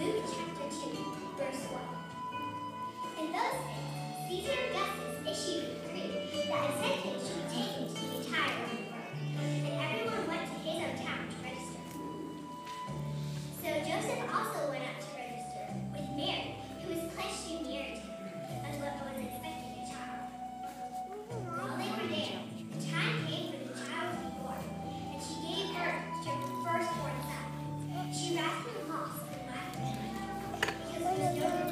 Luke chapter 2, verse 1. In those days, Caesar Augustus issued a decree that a census should be taken to the entire Roman world, and everyone went to his own town to register. So Joseph also went out to register with Mary, who was pledged to be married to him, and was expecting a child. While they were there, the time came for the child to be born, and she gave birth to her firstborn son. She wrapped him in cloths and laughed at him, because there was no